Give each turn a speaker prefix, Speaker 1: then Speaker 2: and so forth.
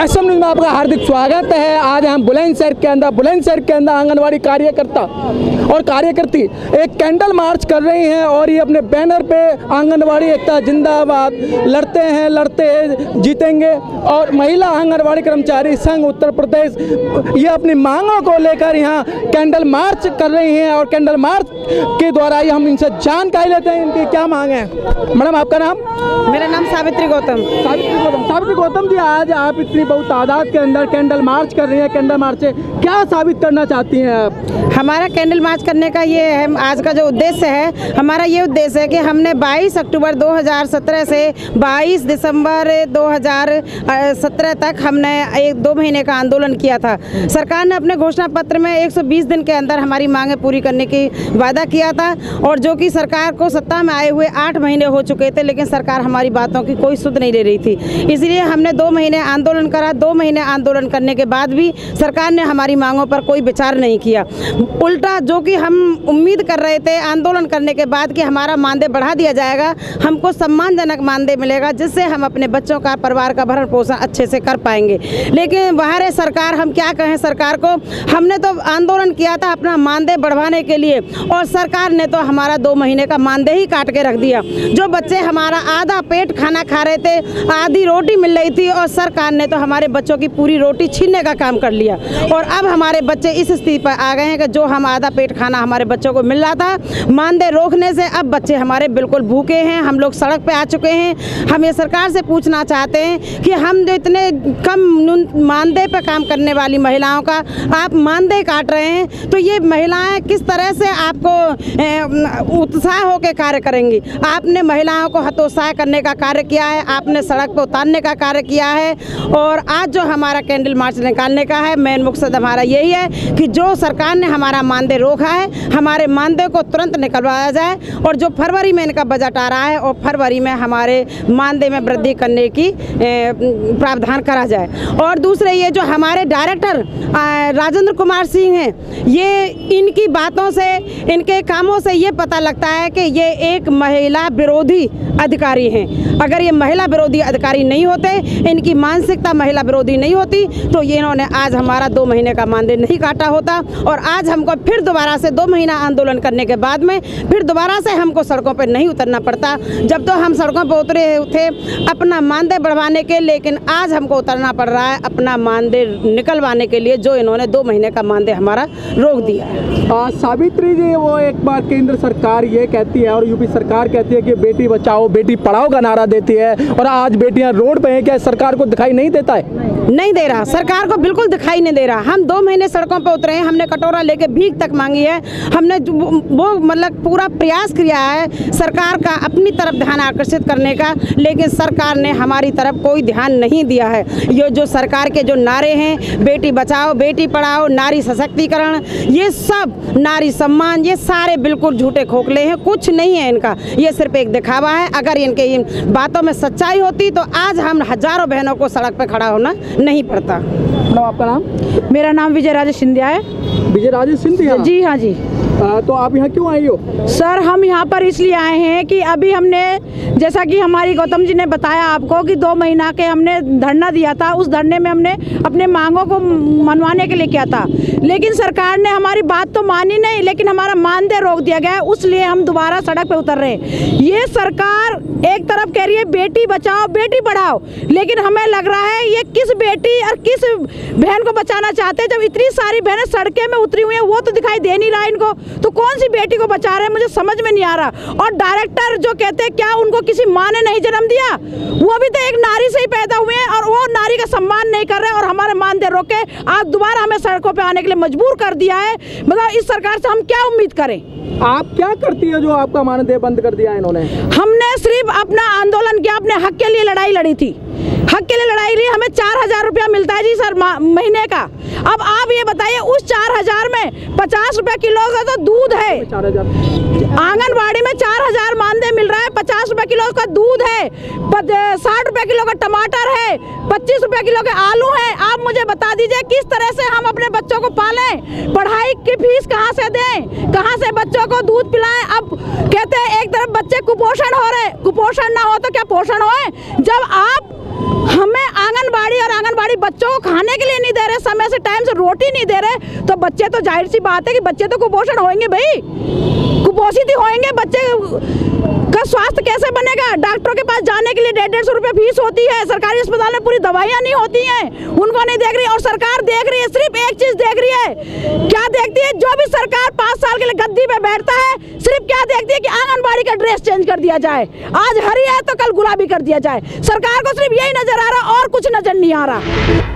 Speaker 1: SM news में आपका हार्दिक स्वागत है। आज हम बुलंदशहर के अंदर आंगनवाड़ी कार्यकर्ता और कार्यकर्ती एक कैंडल मार्च कर रही हैं और ये अपने बैनर पे आंगनवाड़ी एकता जिंदाबाद, लड़ते हैं जीतेंगे। और महिला आंगनवाड़ी कर्मचारी संघ उत्तर प्रदेश ये अपनी मांगों को लेकर यहाँ कैंडल मार्च कर रही हैं और कैंडल मार्च के द्वारा हम इनसे जानकारी लेते हैं इनकी क्या मांग है। मैडम, आपका नाम?
Speaker 2: मेरा नाम सावित्री गौतम।
Speaker 1: सावित्री गौतम जी, आज आप इतनी बहुत तादाद के अंदर कैंडल मार्च कर रही हैं। कैंडल मार्च से क्या साबित करना चाहती हैं आप?
Speaker 2: हमारा कैंडल मार्च करने का ये है, आज का जो उद्देश्य है, हमारा ये उद्देश्य है कि हमने 22 अक्टूबर 2017 से 22 दिसंबर 2017 तक हमने 1-2 महीने का आंदोलन किया था। सरकार ने अपने घोषणा पत्र में 120 दिन के अंदर हमारी मांगें पूरी करने की वादा किया था और जो कि सरकार को सत्ता में आए हुए 8 महीने हो चुके थे, लेकिन सरकार हमारी बातों की कोई सुध नहीं ले रही थी। इसलिए हमने 2 महीने आंदोलन करा। 2 महीने आंदोलन करने के बाद भी सरकार ने हमारी मांगों पर कोई विचार नहीं किया। उल्टा जो कि हम उम्मीद कर रहे थे आंदोलन करने के बाद कि हमारा मानदेय बढ़ा दिया जाएगा, हमको सम्मानजनक मानदेय मिलेगा जिससे हम अपने बच्चों का, परिवार का भरण पोषण अच्छे से कर पाएंगे। लेकिन बाहर सरकार, हम क्या कहें सरकार को, हमने तो आंदोलन किया था अपना मानदेय बढ़वाने के लिए और सरकार ने तो हमारा 2 महीने का मानदेय ही काट के रख दिया। जो बच्चे हमारा आधा पेट खाना खा रहे थे, आधी रोटी मिल रही थी और सरकार ने तो हमारे बच्चों की पूरी रोटी छीनने का काम कर लिया। और अब हमारे बच्चे इस स्थिति पर आ गए हैं कि जो हम आधा पेट खाना हमारे बच्चों को मिल रहा था, मानदेय रोकने से अब बच्चे हमारे बिल्कुल भूखे हैं। हम लोग सड़क पे आ चुके हैं। हम ये सरकार से पूछना चाहते हैं कि हम जो इतने कम मानदेय पे काम करने वाली महिलाओं का आप मानदेय काट रहे हैं, तो ये महिलाएं किस तरह से आपको उत्साह होकर कार्य करेंगी? आपने महिलाओं को हतोत्साह करने का कार्य किया है, आपने सड़क पर उतारने का कार्य किया है। और आज जो हमारा कैंडल मार्च निकालने का है, मेन मकसद हमारा यही है कि जो सरकार ने हमारा मानदेय रोका है, हमारे मानदेय को तुरंत निकलवाया जाए और जो फरवरी में इनका बजट आ रहा है और फरवरी में हमारे मानदेय में वृद्धि करने की प्रावधान करा जाए। और दूसरे ये जो हमारे डायरेक्टर राजेंद्र कुमार सिंह हैं, ये इनकी बातों से, इनके कामों से ये पता लगता है कि ये एक महिला विरोधी अधिकारी हैं। अगर ये महिला विरोधी अधिकारी नहीं होते, इनकी मानसिकता महिला विरोधी नहीं होती, तो ये इन्होंने आज हमारा 2 महीने का मानदेय नहीं काटा होता। और आज हमको फिर दोबारा से 2 महीना आंदोलन करने के बाद में फिर दोबारा से हमको सड़कों पर नहीं उतरना पड़ता। जब तो हम सड़कों पर उतरे थे अपना मानदेय बढ़वाने के, लेकिन आज हमको उतरना पड़ रहा है अपना मानदेय निकलवाने के लिए, जो इन्होंने 2 महीने का मानदेय हमारा रोक दिया है।
Speaker 1: सावित्री जी, वो एक बार केंद्र सरकार ये कहती है और यूपी सरकार कहती है कि बेटी बचाओ बेटी पढ़ाओ का नारा देती है और आज बेटियां रोड पे हैं, क्या सरकार को दिखाई नहीं देता है?
Speaker 2: नहीं दे रहा, सरकार को बिल्कुल दिखाई नहीं दे रहा। हम 2 महीने सड़कों पर उतरे हैं, हमने कटोरा लेके भीख तक मांगी है, हमने वो मतलब पूरा प्रयास किया है सरकार का अपनी तरफ ध्यान आकर्षित करने का, लेकिन सरकार ने हमारी तरफ कोई ध्यान नहीं दिया है। ये जो सरकार के जो नारे हैं, बेटी बचाओ बेटी पढ़ाओ, नारी सशक्तिकरण, ये सब, नारी सम्मान, ये सारे बिल्कुल झूठे खोखले हैं, कुछ नहीं है इनका। ये सिर्फ एक दिखावा है। अगर इनके इन बातों में सच्चाई होती तो आज हम हजारों बहनों को सड़क पर खड़ा होना नहीं पड़ता।
Speaker 1: मैडम, आपका नाम?
Speaker 2: मेरा नाम विजय राजेश सिंधिया है।
Speaker 1: विजय राजेश सिंधिया?
Speaker 2: जी हाँ जी।
Speaker 1: तो आप यहाँ क्यों आई हो?
Speaker 3: सर, हम यहाँ पर इसलिए आए हैं कि अभी हमने, जैसा कि हमारी गौतम जी ने बताया आपको, कि 2 महीना के हमने धरना दिया था। उस धरने में हमने अपने मांगों को मनवाने के लिए किया था, लेकिन सरकार ने हमारी बात तो मानी नहीं, लेकिन हमारा मानदेय रोक दिया गया, उसलिए हम दोबारा सड़क पे उतर रहे हैं। ये सरकार एक तरफ कह रही है बेटी बचाओ बेटी पढ़ाओ, लेकिन हमें लग रहा है ये किस बेटी और किस बहन को बचाना चाहते हैं? जब इतनी सारी बहनें सड़कें में उतरी हुई हैं, वो तो दिखाई दे नहीं रहा इनको, तो कौन सी बेटी को बचा रहे हैं? मुझे समझ में नहीं आ रहा। और डायरेक्टर जो कहते हैं क्या उनको किसी माँ ने नहीं जन्म दिया? वो भी तो एक नारी से ही पैदा हुए हैं और वो नारी का सम्मान नहीं कर रहे हैं और हमारे मानदेय रोक के आज दोबारा हमें सड़कों पे आने के लिए मजबूर कर दिया है। मतलब इस सरकार से हम क्या उम्मीद करें?
Speaker 1: आप क्या करती है जो आपका मानदेय बंद कर दिया इन्होंने?
Speaker 3: हमने सिर्फ अपना आंदोलन किया, अपने हक के लिए लड़ाई लड़ी थी, हक के लिए लड़ाई ली। हमें 4000 रुपया मिलता है जी सर महीने का। अब आप ये बताइए, उस 4000 में 50 रुपये किलो का तो दूध है।
Speaker 1: 4000
Speaker 3: आंगनबाड़ी में 4000 मानदेय मिल रहा है, 50 रुपए किलो का दूध है, 60 रुपए किलो का टमाटर है, 25 रुपए किलो के आलू है। आप मुझे बता दीजिए किस तरह से हम अपने बच्चों को पालें, पढ़ाई की फीस कहाँ से दें, कहाँ से बच्चों को दूध पिलाएं। अब कहते हैं एक तरफ बच्चे कुपोषण हो रहे, कुपोषण ना हो तो क्या पोषण होए। जब आप हमें आंगनबाड़ी और आंगनबाड़ी बच्चों को खाने के लिए नहीं दे रहे, समय से टाइम से रोटी नहीं दे रहे, तो बच्चे तो जाहिर सी बात है कि बच्चे तो कुपोषण होंगे भाई, कुपोषित ही होंगे। बच्चे का स्वास्थ्य कैसे बनेगा? डॉक्टरों के पास जाने के लिए 150 रुपये फीस होती है, सरकारी अस्पताल में पूरी दवाइयाँ नहीं होती हैं, उनको नहीं देख रही। और सरकार देख रही है, सिर्फ एक चीज देख रही है, क्या देखती है? जो भी सरकार 5 साल के लिए गद्दी पे बैठता है, सिर्फ क्या देखती है कि आंगनबाड़ी का ड्रेस चेंज कर दिया जाए, आज हरी है तो कल गुलाबी कर दिया जाए। सरकार को सिर्फ यही नजर आ रहा और कुछ नजर नहीं आ रहा।